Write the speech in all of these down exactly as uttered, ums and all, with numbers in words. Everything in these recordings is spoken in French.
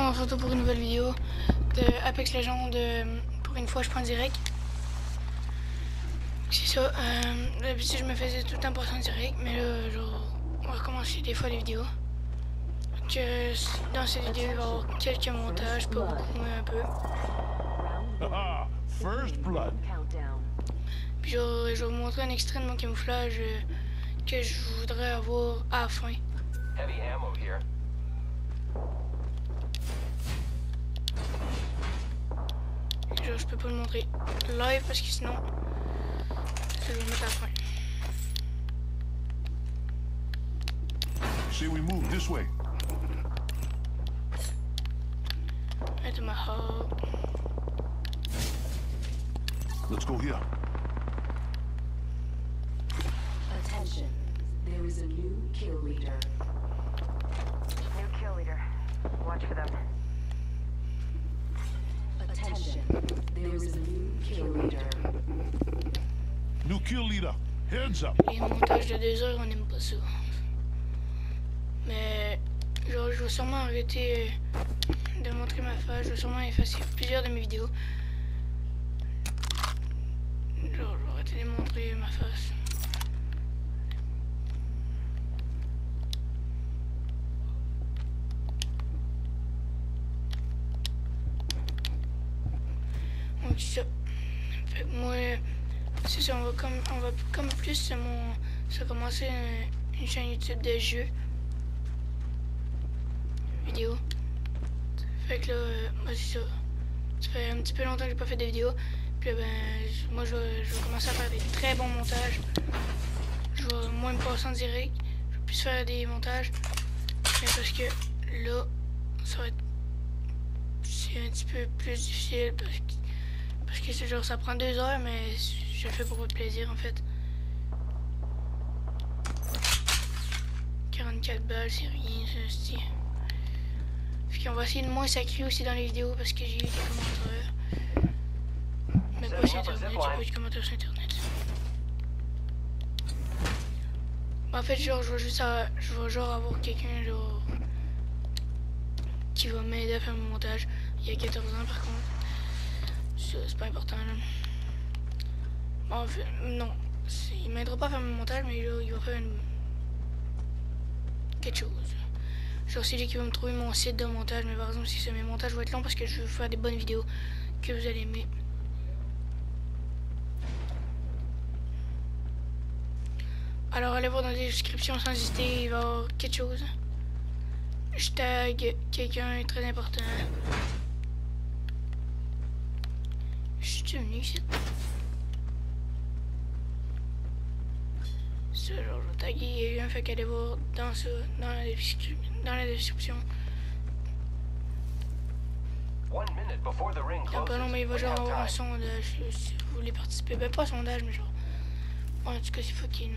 on se retrouve pour une nouvelle vidéo de Apex Legends. De, pour une fois, je prends direct. C'est ça. Euh, D'habitude, je me faisais tout le temps passer en direct, mais là, genre, on va recommencer des fois les vidéos. Donc, euh, dans cette vidéo, il va y avoir quelques montages, pas beaucoup, mais un peu. First blood. Puis, genre, je vais vous montrer un extrait de mon camouflage euh, que je voudrais avoir à la fin. Heavy ammo here. Genre, je peux pas le montrer live parce que sinon, je vais le mettre à la fin. Say we move this way. Mettre ma hub. Let's go here. Attention, there is a new kill leader. New kill leader. Watch for them. Attention, there is a new kill leader. New kill leader. Heads up. Les montages de deux heures, on n'aime pas ça. Mais, genre, je vais sûrement arrêter de montrer ma face. Je vais sûrement effacer plusieurs de mes vidéos. Genre, je vais arrêter de montrer ma face. Donc, c'est ça. Fait que moi, c'est ça, on va comme, on va comme plus mon, ça a commencé une, une chaîne YouTube de jeux vidéo. Fait que là, euh, moi c'est ça. Ça fait un petit peu longtemps que j'ai pas fait de vidéos. Puis là, ben, moi je vais, je vais commencer à faire des très bons montages. Je vais moins me passer en direct. Je vais plus faire des montages. Mais parce que là, ça va être, c'est un petit peu plus difficile parce que Parce que c'est genre ça prend deux heures, mais je le fais pour votre plaisir en fait. quarante-quatre balles, c'est rien ça aussi. Fait qu'on va essayer de moins sacrer aussi dans les vidéos parce que j'ai eu des commentaires. Mais pas sur internet, j'ai pas eu de commentaires sur internet. En fait genre je vais juste à, je vais genre avoir quelqu'un genre qui va m'aider à faire mon montage. Il y a quatorze ans par contre. C'est pas important là. Bon, en fait, non. Il m'aidera pas à faire mon montage, mais là, il va faire une... quelque chose. Genre c'est lui qui va me trouver mon site de montage, mais par exemple si c'est mes montages vont être longs parce que je veux faire des bonnes vidéos que vous allez aimer. Alors allez voir dans les descriptions sans hésiter, il va y avoir quelque chose. Je tag quelqu'un très important. Je suis venu ici. Ça, genre, je vais taguer quelqu'un, fait qu'allez voir dans ça, dans la description. Dans la description. Dans pas long, mais il va genre avoir un sondage si vous voulez participer. Ben, pas un sondage, mais genre. En tout cas, c'est fucking.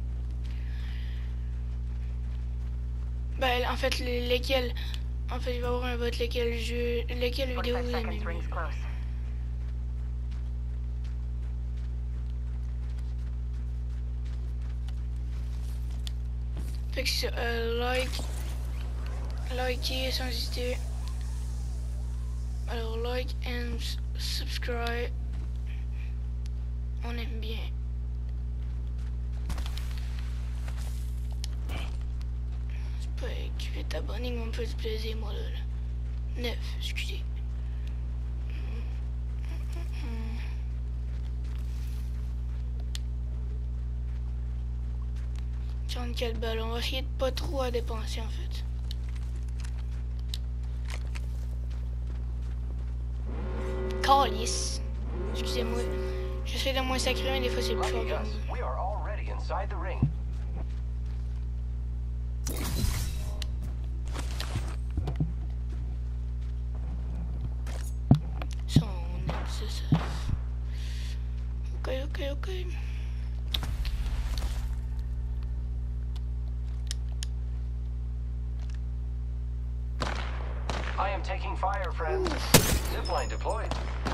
Ben, en fait, lesquels. En fait, il va y avoir un vote, lesquels jeux. Lesquelles vidéos vous aimez. Fait que c'est euh, like, likez sans hésiter. Alors like and subscribe. On aime bien. C'est pas que je vais t'abonner, mais on peut se plaisir moi là. là. neuf, excusez. quarante-quatre balles, on va essayer de pas trop à dépenser en fait. Calice. Excusez-moi. J'essaie de moins sacrer, mais des fois c'est plus fort que moi. Ça, on aime ça, ça. Ok, ok, ok. I am taking fire, friends. Zipline deployed.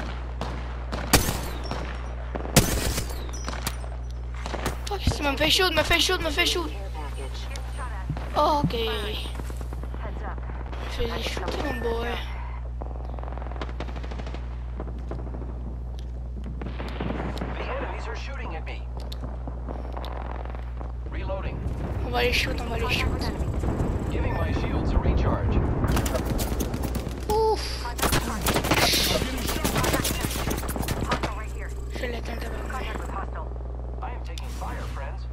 Fuck, il m'a fait chaud, il m'a fait chaud, il m'a fait chaud. Oh, ok. Je faisais shooter mon boy. va aller shoot, on va aller shoot. Giving my shields a recharge. Ouf! Hostile right here. Je l'éteins d'abord. Contact with hostile. I am taking fire, friends.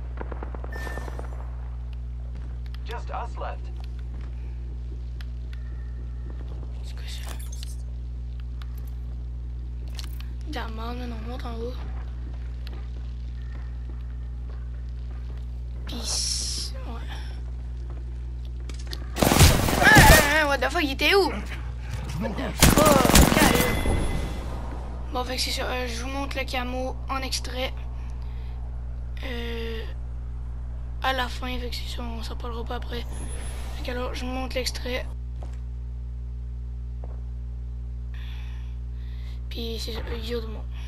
Just us left. C'est quoi ça? D'amende, mais non, on monte en haut. Pis. Ouais. Ah, what the fuck, il était où? What the fuck, calme. Bon, fait que c'est ça. Euh, je vous montre le camo en extrait. Euh, à la fin, fait que c'est ça, on s'en parlera pas après. Fait que alors, je vous montre l'extrait. Puis c'est ça, yo tout le monde.